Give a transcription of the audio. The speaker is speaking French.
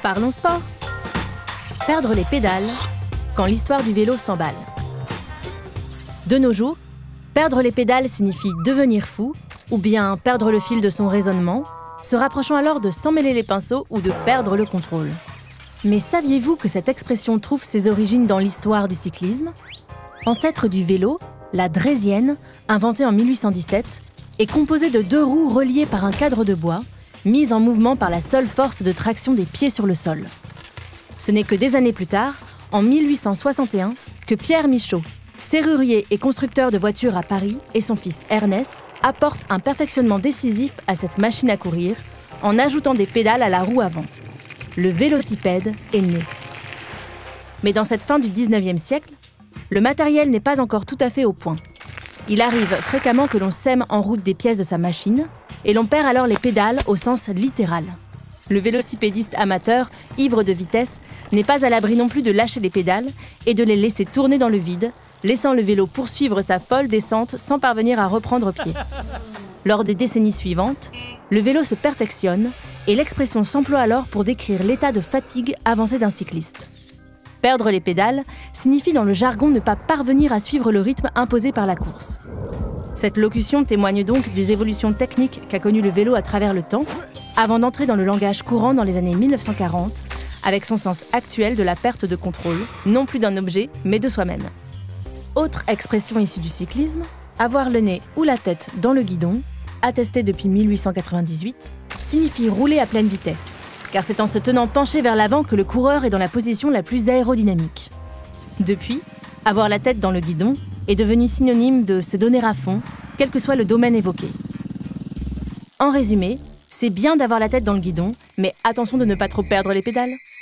Parlons sport. Perdre les pédales quand l'histoire du vélo s'emballe. De nos jours, perdre les pédales signifie devenir fou ou bien perdre le fil de son raisonnement, se rapprochant alors de s'emmêler les pinceaux ou de perdre le contrôle. Mais saviez-vous que cette expression trouve ses origines dans l'histoire du cyclisme? Ancêtre du vélo, la draisienne, inventée en 1817, est composée de 2 roues reliées par un cadre de bois, mises en mouvement par la seule force de traction des pieds sur le sol. Ce n'est que des années plus tard, en 1861, que Pierre Michaud, serrurier et constructeur de voitures à Paris, et son fils Ernest apportent un perfectionnement décisif à cette machine à courir en ajoutant des pédales à la roue avant. Le vélocipède est né. Mais dans cette fin du 19e siècle, le matériel n'est pas encore tout à fait au point. Il arrive fréquemment que l'on sème en route des pièces de sa machine et l'on perd alors les pédales au sens littéral. Le vélocipédiste amateur, ivre de vitesse, n'est pas à l'abri non plus de lâcher les pédales et de les laisser tourner dans le vide, laissant le vélo poursuivre sa folle descente sans parvenir à reprendre pied. Lors des décennies suivantes, le vélo se perfectionne et l'expression s'emploie alors pour décrire l'état de fatigue avancé d'un cycliste. Perdre les pédales signifie dans le jargon ne pas parvenir à suivre le rythme imposé par la course. Cette locution témoigne donc des évolutions techniques qu'a connues le vélo à travers le temps, avant d'entrer dans le langage courant dans les années 1940, avec son sens actuel de la perte de contrôle, non plus d'un objet, mais de soi-même. Autre expression issue du cyclisme, avoir le nez ou la tête dans le guidon, attestée depuis 1898, signifie rouler à pleine vitesse, car c'est en se tenant penché vers l'avant que le coureur est dans la position la plus aérodynamique. Depuis, avoir la tête dans le guidon est devenu synonyme de se donner à fond, quel que soit le domaine évoqué. En résumé, c'est bien d'avoir la tête dans le guidon, mais attention de ne pas trop perdre les pédales.